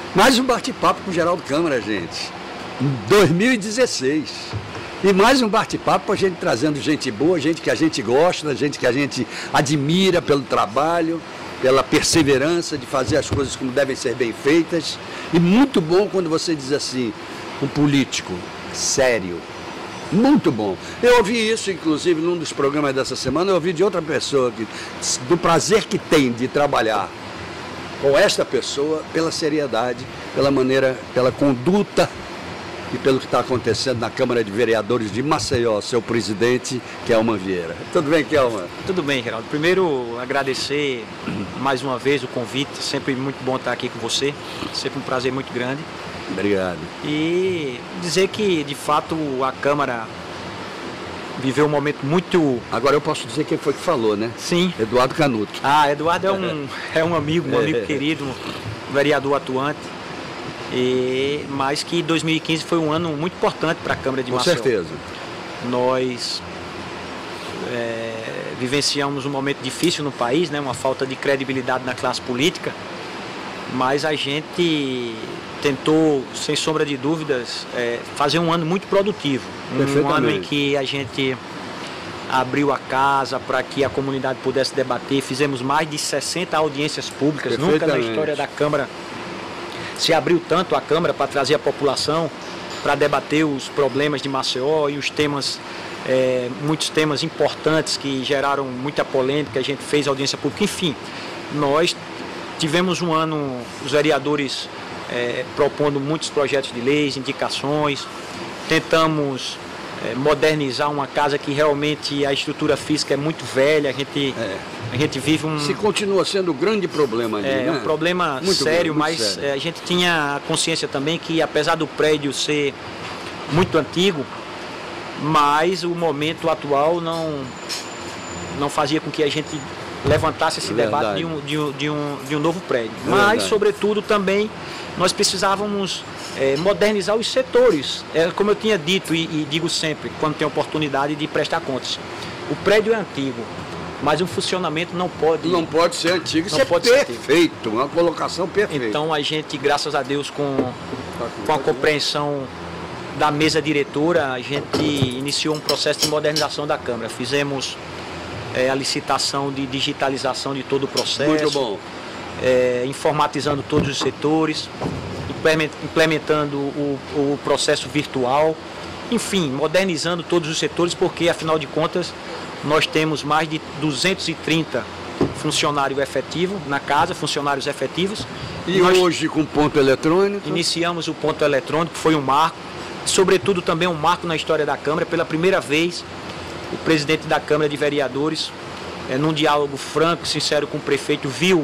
Mais um bate-papo com o Geraldo Câmara, gente. Em 2016. E mais um bate-papo com a gente trazendo gente boa, gente que a gente gosta, gente que a gente admira pelo trabalho, pela perseverança de fazer as coisas como devem ser bem feitas. E muito bom quando você diz assim, um político sério. Muito bom. Eu ouvi isso, inclusive, num dos programas dessa semana, eu ouvi de outra pessoa, do prazer que tem de trabalhar com esta pessoa, pela seriedade, pela maneira, pela conduta e pelo que está acontecendo na Câmara de Vereadores de Maceió, seu presidente, Kelman Vieira. Tudo bem, Kelman? Tudo bem, Geraldo. Primeiro, agradecer mais uma vez o convite, sempre muito bom estar aqui com você, sempre um prazer muito grande. Obrigado. E dizer que, de fato, a Câmara viveu um momento muito... Agora eu posso dizer quem foi que falou, né? Sim. Eduardo Canuto. Eduardo é um amigo querido, um vereador atuante. Mas que 2015 foi um ano muito importante para a Câmara de Maceió. Com certeza. Nós vivenciamos um momento difícil no país, né? Uma falta de credibilidade na classe política, mas a gente tentou, sem sombra de dúvidas, fazer um ano muito produtivo. Um ano em que a gente abriu a casa para que a comunidade pudesse debater. Fizemos mais de 60 audiências públicas. Nunca na história da Câmara se abriu tanto a Câmara para trazer a população, para debater os problemas de Maceió e os temas, muitos temas importantes que geraram muita polêmica. A gente fez audiência pública. Enfim, nós tivemos um ano, os vereadores propondo muitos projetos de leis, indicações. Tentamos modernizar uma casa que realmente a estrutura física é muito velha. A gente vive um... Se continua sendo um grande problema ali, né? Um problema muito sério, grande, mas sério. A gente tinha a consciência também que, apesar do prédio ser muito antigo, mas o momento atual não fazia com que a gente levantasse esse debate de um novo prédio. Mas, sobretudo, também nós precisávamos modernizar os setores. Como eu tinha dito e digo sempre, quando tem oportunidade de prestar contas. O prédio é antigo, mas o funcionamento não pode ser antigo. Isso é perfeito, uma colocação perfeita. Então a gente, graças a Deus, com a compreensão da mesa diretora, a gente iniciou um processo de modernização da Câmara. Fizemos a licitação de digitalização de todo o processo. Muito bom. Informatizando todos os setores, implementando o processo virtual, enfim, modernizando todos os setores, porque, afinal de contas, nós temos mais de 230 funcionários efetivos na casa, funcionários efetivos. E hoje com ponto eletrônico? Iniciamos o ponto eletrônico, foi um marco, sobretudo também um marco na história da Câmara. Pela primeira vez, o presidente da Câmara de Vereadores, num diálogo franco e sincero com o prefeito, viu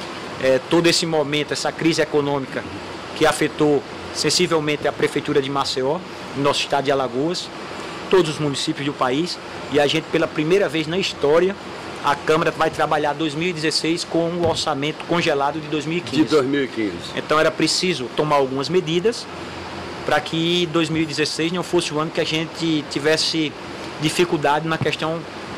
todo esse momento, essa crise econômica que afetou sensivelmente a Prefeitura de Maceió, no nosso estado de Alagoas, todos os municípios do país, e a gente, pela primeira vez na história, a Câmara vai trabalhar 2016 com o orçamento congelado de 2015. De 2015. Então era preciso tomar algumas medidas para que 2016 não fosse o ano que a gente tivesse dificuldade na questão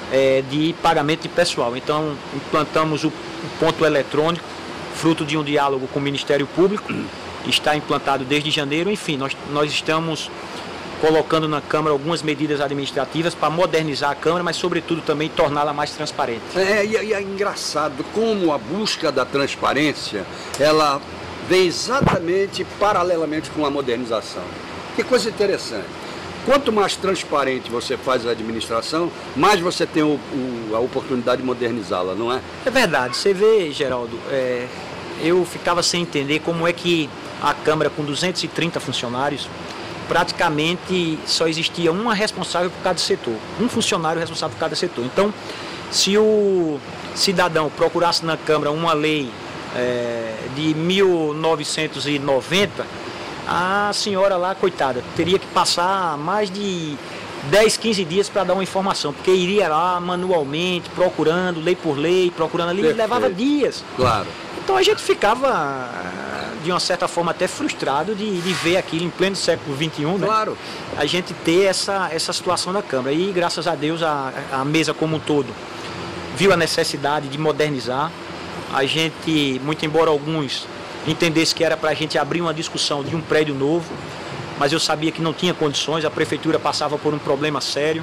de pagamento de pessoal. Então implantamos o ponto eletrônico, fruto de um diálogo com o Ministério Público, está implantado desde janeiro. Enfim, nós estamos colocando na Câmara algumas medidas administrativas para modernizar a Câmara, mas sobretudo também torná-la mais transparente. E é engraçado como a busca da transparência, ela vem exatamente paralelamente com a modernização. Que coisa interessante. Quanto mais transparente você faz a administração, mais você tem a oportunidade de modernizá-la, não é? É verdade. Você vê, Geraldo, eu ficava sem entender como é que a Câmara, com 230 funcionários, praticamente só existia uma responsável por cada setor, um funcionário responsável por cada setor. Então, se o cidadão procurasse na Câmara uma lei de 1990, a senhora lá, coitada, teria que passar mais de 10, 15 dias para dar uma informação, porque iria lá manualmente, procurando, lei por lei, procurando ali, e levava dias. Claro. Então a gente ficava, de uma certa forma, até frustrado de ver aquilo em pleno século XXI, né? Claro. A gente ter essa situação da Câmara. E, graças a Deus, a mesa como um todo viu a necessidade de modernizar. A gente, muito embora alguns entendesse que era para a gente abrir uma discussão de um prédio novo, mas eu sabia que não tinha condições, a prefeitura passava por um problema sério,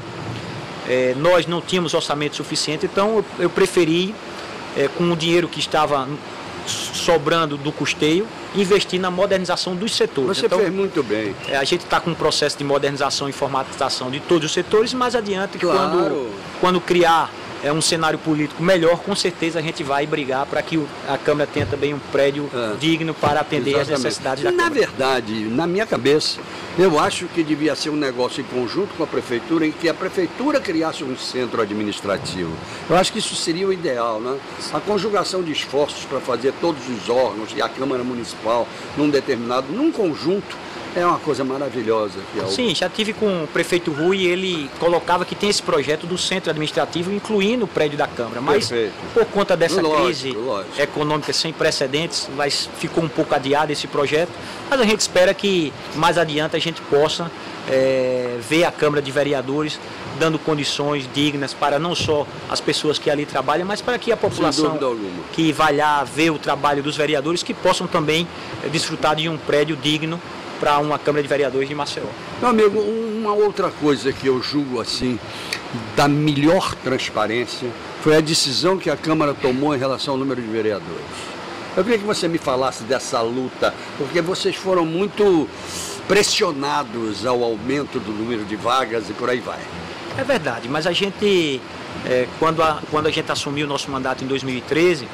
nós não tínhamos orçamento suficiente, então eu preferi, com o dinheiro que estava sobrando do custeio, investir na modernização dos setores. Você fez muito bem. A gente está com um processo de modernização e informatização de todos os setores, mais adiante, claro, quando criar um cenário político melhor, com certeza a gente vai brigar para que a Câmara tenha também um prédio digno para atender as necessidades da Câmara. Na verdade, na minha cabeça, eu acho que devia ser um negócio em conjunto com a Prefeitura, em que a Prefeitura criasse um centro administrativo. Eu acho que isso seria o ideal, né? A conjugação de esforços para fazer todos os órgãos e a Câmara Municipal num conjunto, é uma coisa maravilhosa. Sim, já tive com o prefeito Rui, ele colocava que tem esse projeto do centro administrativo, incluindo o prédio da Câmara, mas por conta dessa crise econômica sem precedentes, ficou um pouco adiado esse projeto, mas a gente espera que mais adiante a gente possa ver a Câmara de Vereadores dando condições dignas para não só as pessoas que ali trabalham, mas para que a população que vai lá ver o trabalho dos vereadores, que possam também desfrutar de um prédio digno para uma Câmara de Vereadores de Maceió. Meu amigo, uma outra coisa que eu julgo assim, da melhor transparência, foi a decisão que a Câmara tomou em relação ao número de vereadores. Eu queria que você me falasse dessa luta, porque vocês foram muito pressionados ao aumento do número de vagas e por aí vai. É verdade, mas a gente, quando a gente assumiu o nosso mandato em 2013,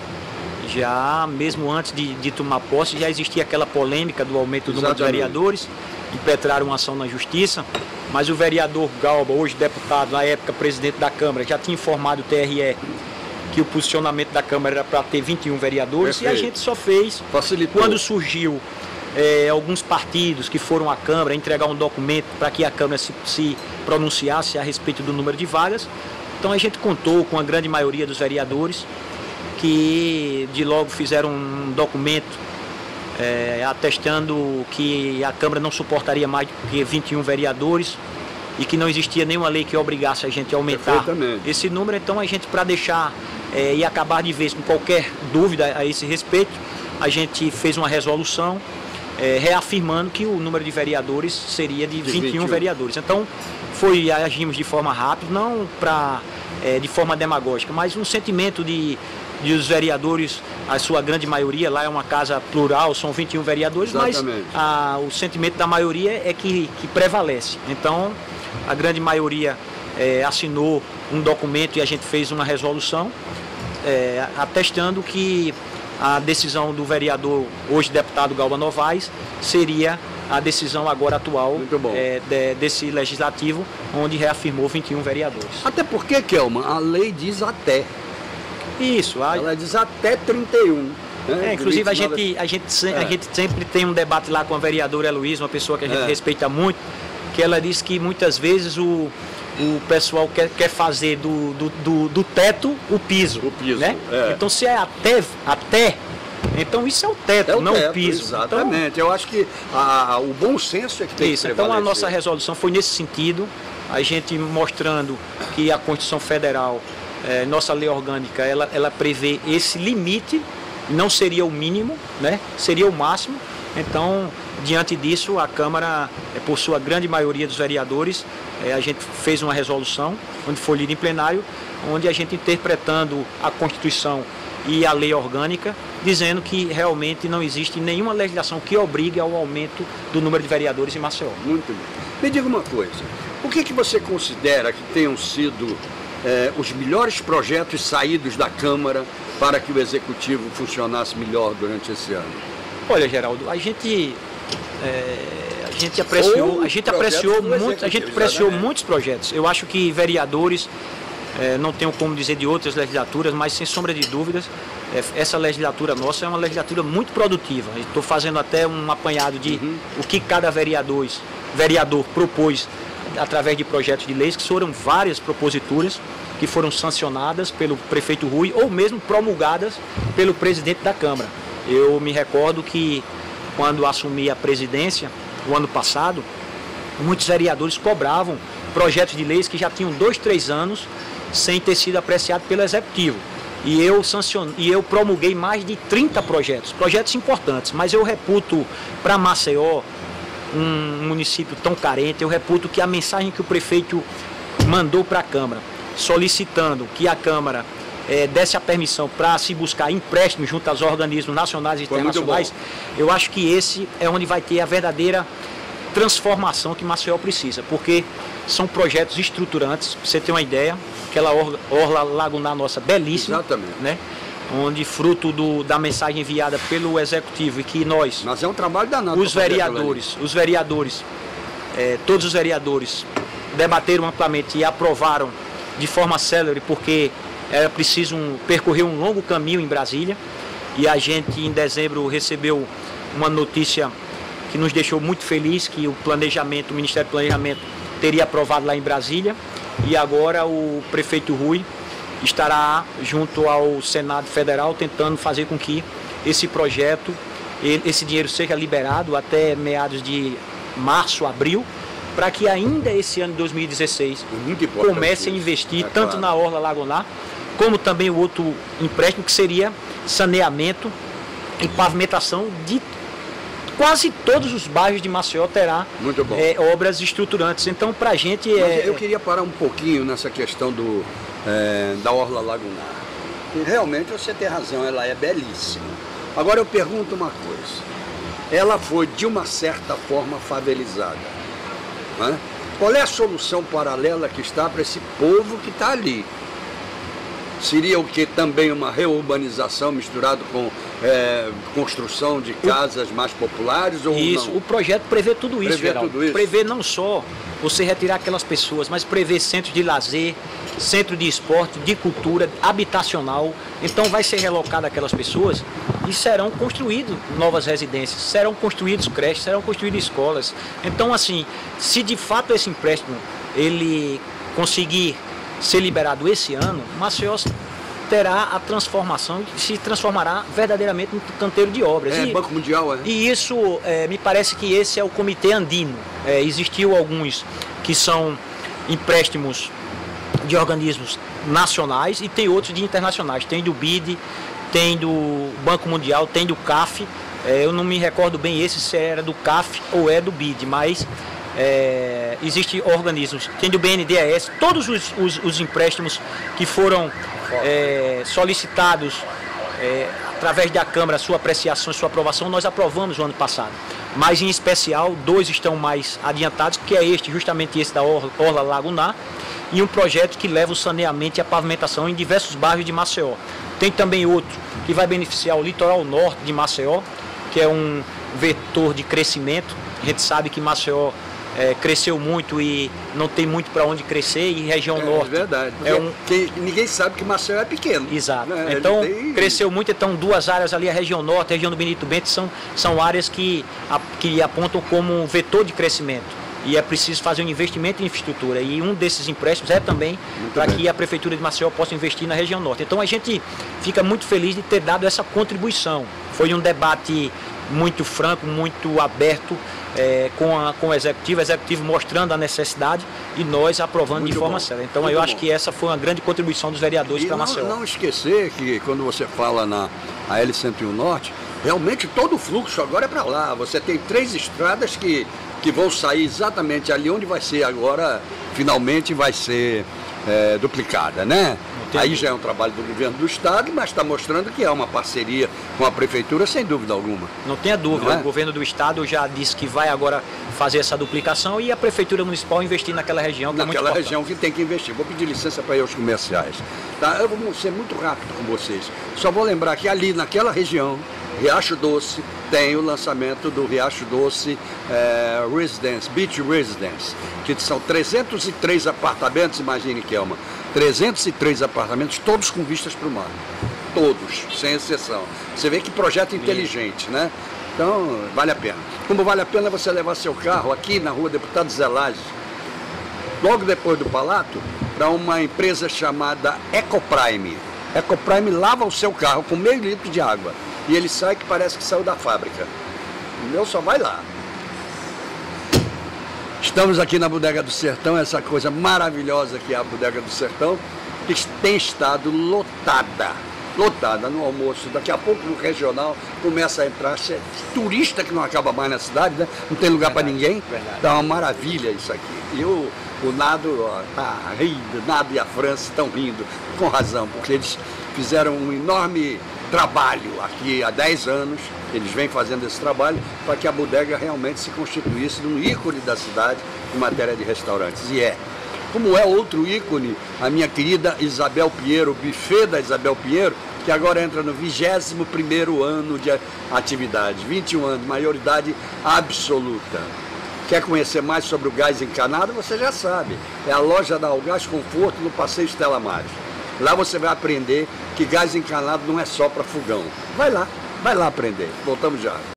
já mesmo antes de tomar posse, já existia aquela polêmica do aumento do número de vereadores, impetraram uma ação na Justiça, mas o vereador Galba, hoje deputado, na época presidente da Câmara, já tinha informado o TRE que o posicionamento da Câmara era para ter 21 vereadores. Perfeito. E a gente só fez, quando surgiu alguns partidos que foram à Câmara entregar um documento para que a Câmara se pronunciasse a respeito do número de vagas. Então a gente contou com a grande maioria dos vereadores, que de logo fizeram um documento atestando que a Câmara não suportaria mais do que 21 vereadores e que não existia nenhuma lei que obrigasse a gente a aumentar esse número. Então a gente, para deixar e acabar de vez com qualquer dúvida a esse respeito, a gente fez uma resolução reafirmando que o número de vereadores seria de 21 vereadores. Então agimos de forma rápida, não de forma demagógica, mas um sentimento de os vereadores, a sua grande maioria, lá é uma casa plural, são 21 vereadores, exatamente, mas o sentimento da maioria é que prevalece. Então, a grande maioria assinou um documento e a gente fez uma resolução atestando que a decisão do vereador, hoje deputado Galba Novaes, seria a decisão agora atual desse legislativo, onde reafirmou 21 vereadores. Até porque, Kelman, a lei diz até. Isso. Ela diz até 31. Né? Inclusive a gente sempre tem um debate lá com a vereadora Heloísa, uma pessoa que a gente respeita muito, que ela diz que muitas vezes o pessoal quer fazer do teto o piso. Né? Então se é até, então isso é o teto, não o piso. Exatamente. Então, eu acho que o bom senso é que tem que prevalecer. Então a nossa resolução foi nesse sentido, a gente mostrando que a Constituição Federal, nossa lei orgânica, ela prevê esse limite, não seria o mínimo, né? Seria o máximo. Então, diante disso, a Câmara, por sua grande maioria dos vereadores, a gente fez uma resolução, onde foi lida em plenário, onde a gente, interpretando a Constituição e a lei orgânica, dizendo que realmente não existe nenhuma legislação que obrigue ao aumento do número de vereadores em Maceió. Muito bem. Me diga uma coisa, o que você considera que tenham sido os melhores projetos saídos da Câmara para que o Executivo funcionasse melhor durante esse ano? Olha, Geraldo, a gente apreciou muitos projetos. Eu acho que vereadores, não tenho como dizer de outras legislaturas, mas sem sombra de dúvidas, essa legislatura nossa é uma legislatura muito produtiva. Estou fazendo até um apanhado de o que cada vereador propôs através de projetos de leis, que foram várias proposituras que foram sancionadas pelo prefeito Rui ou mesmo promulgadas pelo presidente da Câmara. Eu me recordo que quando assumi a presidência, o ano passado, muitos vereadores cobravam projetos de leis que já tinham 2, 3 anos sem ter sido apreciado pelo Executivo. e eu promulguei mais de 30 projetos importantes, mas eu reputo para Maceió, um município tão carente, eu reputo que a mensagem que o prefeito mandou para a Câmara, solicitando que a Câmara desse a permissão para se buscar empréstimo junto aos organismos nacionais e internacionais, eu acho que esse é onde vai ter a verdadeira transformação que Maceió precisa, porque são projetos estruturantes, para você ter uma ideia, aquela orla lagunar nossa belíssima, exatamente, né? Onde fruto da mensagem enviada pelo Executivo e que nós... Mas é um trabalho danado. Todos os vereadores debateram amplamente e aprovaram de forma célere, porque era preciso percorrer um longo caminho em Brasília, e a gente em dezembro recebeu uma notícia que nos deixou muito feliz, que o Ministério do Planejamento teria aprovado lá em Brasília, e agora o prefeito Rui estará junto ao Senado Federal tentando fazer com que esse projeto, esse dinheiro seja liberado até meados de março, abril, para que ainda esse ano de 2016 comece a investir tanto na orla lagunar, como também o outro empréstimo, que seria saneamento e pavimentação de quase todos os bairros de Maceió. Terá obras estruturantes. Então, para a gente eu queria parar um pouquinho nessa questão da orla lagunar. E realmente você tem razão, ela é belíssima. Agora eu pergunto uma coisa. Ela foi de uma certa forma favelizada, né? Qual é a solução paralela que está para esse povo que está ali? Seria o que também uma reurbanização misturado com construção de casas mais populares ou isso, não? O projeto prevê tudo isso, Geraldo. Prevê não só você retirar aquelas pessoas, mas prevê centro de lazer, centro de esporte, de cultura, habitacional. Então vai ser relocado aquelas pessoas e serão construídas novas residências, serão construídos creches, serão construídas escolas. Então, assim, se de fato esse empréstimo ele conseguir ser liberado esse ano, Maceió terá a transformação e se transformará verdadeiramente num canteiro de obras. Banco Mundial, E isso, me parece que esse é o Comitê Andino. Existiu alguns que são empréstimos de organismos nacionais e tem outros de internacionais. Tem do BID, tem do Banco Mundial, tem do CAF. Eu não me recordo bem se era do CAF ou é do BID, mas... existem organismos, tem do BNDES, todos os empréstimos que foram solicitados através da Câmara, sua apreciação, sua aprovação, nós aprovamos no ano passado. Mas em especial, 2 estão mais adiantados, que é justamente esse da Orla Lagunar, e um projeto que leva o saneamento e a pavimentação em diversos bairros de Maceió. Tem também outro que vai beneficiar o litoral norte de Maceió, que é um vetor de crescimento. A gente sabe que Maceió cresceu muito e não tem muito para onde crescer, e região norte... É verdade, ninguém sabe que Maceió é pequeno. Exato. Né? Então, cresceu muito, então 2 áreas ali, a região norte, a região do Benito Bento, são áreas que apontam como um vetor de crescimento. E é preciso fazer um investimento em infraestrutura. E um desses empréstimos é também para que a Prefeitura de Maceió possa investir na região norte. Então, a gente fica muito feliz de ter dado essa contribuição. Foi um debate muito franco, muito aberto, com o executivo mostrando a necessidade e nós aprovando de forma séria. Então eu acho que essa foi uma grande contribuição dos vereadores para Maceió. Não esquecer que quando você fala na L101 Norte, realmente todo o fluxo agora é para lá. Você tem 3 estradas que vão sair exatamente ali onde vai ser agora, finalmente vai ser duplicada, né? Aí já é um trabalho do governo do estado, mas está mostrando que é uma parceria com a prefeitura, sem dúvida alguma. Não tenha dúvida, o governo do estado já disse que vai agora fazer essa duplicação e a prefeitura municipal investir naquela região, que naquela região que tem que investir. Vou pedir licença para ir aos comerciais. Tá? Eu vou ser muito rápido com vocês. Só vou lembrar que ali naquela região, Riacho Doce, tem o lançamento do Riacho Doce Beach Residence, que são 303 apartamentos, imagine, Kelma, 303 apartamentos, todos com vistas para o mar. Todos, sem exceção. Você vê que projeto inteligente, né? Então, vale a pena. Como vale a pena você levar seu carro aqui na rua Deputado Zé Lages, logo depois do Palato, para uma empresa chamada Ecoprime. Ecoprime lava o seu carro com meio litro de água e ele sai que parece que saiu da fábrica. O meu só vai lá. Estamos aqui na Bodega do Sertão, essa coisa maravilhosa que é a Bodega do Sertão, que tem estado lotada. lotada no almoço. Daqui a pouco no regional começa a entrar turista que não acaba mais na cidade, né? Não tem lugar para ninguém. Dá uma maravilha isso aqui. E o Nado está rindo, Nado e a França estão rindo, com razão, porque eles fizeram um enorme trabalho aqui há 10 anos, eles vêm fazendo esse trabalho para que a bodega realmente se constituísse num ícone da cidade em matéria de restaurantes. E é. Como é outro ícone, a minha querida Isabel Pinheiro, o buffet da Isabel Pinheiro, que agora entra no 21º ano de atividade, 21 anos, maioridade absoluta. Quer conhecer mais sobre o gás encanado? Você já sabe. É a loja da Algás Conforto no Passeio Estela Maris. Lá você vai aprender que gás encanado não é só para fogão. Vai lá aprender. Voltamos já.